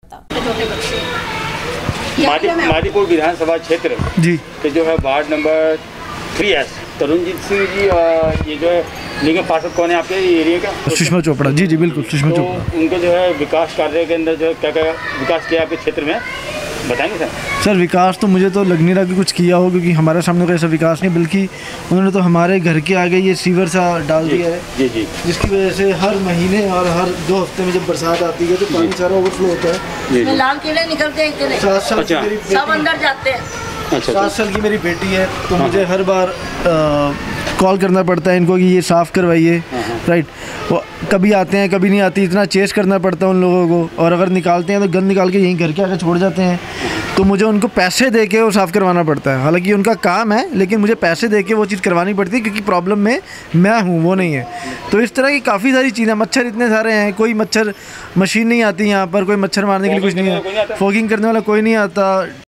छोटे बच्चे मादीपुर विधानसभा क्षेत्र जी के जो है ward number 3S Tarunjeet Singh ji, ये जो है लीगल पार्षद कौन है आपके एरिया का? सुषमा चोपड़ा। जी जी बिल्कुल, सुषमा तो चोपड़ा। उनके जो है विकास कार्य के अंदर जो है क्या क्या विकास किया आपके क्षेत्र में, बताएंगे सर? सर विकास तो मुझे तो लग नहीं रहा कि कुछ किया हो, क्योंकि हमारे सामने कोई ऐसा विकास नहीं, बल्कि उन्होंने तो हमारे घर के आगे ये सीवर सा डाल दिया है। जी जी। जिसकी वजह से हर महीने और हर 2 हफ्ते में जब बरसात आती है तो पानी सारा ओवरफ्लो होता है। में लाल कीड़े निकलते हैं इतने, 7 साल की अच्छा। मेरी सब बेटी, अंदर जाते हैं। अच्छा 7 साल की मेरी बेटी है, तो मुझे हर बार कॉल करना पड़ता है इनको कि ये साफ़ करवाइए, राइट। वो कभी आते हैं कभी नहीं आती, इतना चेस करना पड़ता है उन लोगों को, और अगर निकालते हैं तो गंद निकाल के यहीं घर के आगे छोड़ जाते हैं, तो मुझे उनको पैसे दे के वो साफ़ करवाना पड़ता है। हालांकि उनका काम है, लेकिन मुझे पैसे दे के वो चीज़ करवानी पड़ती है, क्योंकि प्रॉब्लम में मैं हूँ, वो नहीं है। तो इस तरह की काफ़ी सारी चीज़ें, मच्छर इतने सारे हैं, कोई मच्छर मशीन नहीं आती यहाँ पर, कोई मच्छर मारने के लिए कुछ नहीं है, फॉगिंग करने वाला कोई नहीं आता।